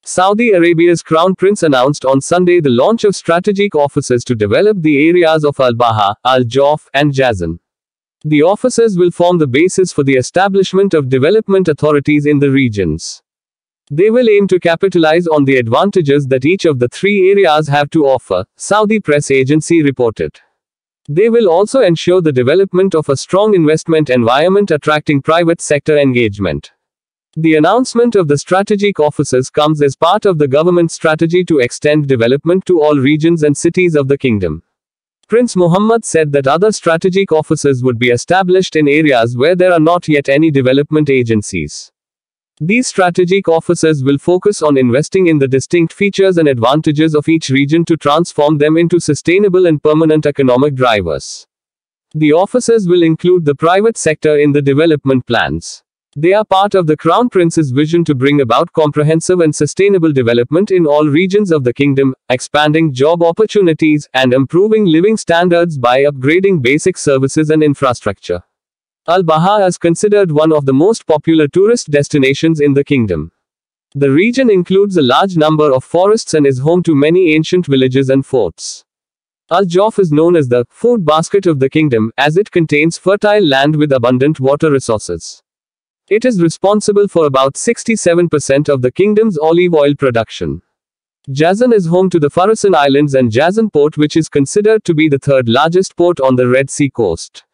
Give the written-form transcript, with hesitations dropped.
Saudi Arabia's Crown Prince announced on Sunday the launch of strategic offices to develop the areas of Al-Baha, Al-Jawf, and Jazan. The offices will form the basis for the establishment of development authorities in the regions. They will aim to capitalize on the advantages that each of the three areas have to offer, Saudi press agency reported. They will also ensure the development of a strong investment environment attracting private sector engagement. The announcement of the strategic offices comes as part of the government's strategy to extend development to all regions and cities of the kingdom. Prince Mohammed said that other strategic offices would be established in areas where there are not yet any development agencies. These strategic offices will focus on investing in the distinct features and advantages of each region to transform them into sustainable and permanent economic drivers. The offices will include the private sector in the development plans. They are part of the Crown Prince's vision to bring about comprehensive and sustainable development in all regions of the kingdom, expanding job opportunities, and improving living standards by upgrading basic services and infrastructure. Al-Baha is considered one of the most popular tourist destinations in the kingdom. The region includes a large number of forests and is home to many ancient villages and forts. Al-Jawf is known as the food basket of the kingdom, as it contains fertile land with abundant water resources. It is responsible for about 67% of the kingdom's olive oil production. Jazan is home to the Farasan Islands and Jazan port, which is considered to be the third largest port on the Red Sea coast.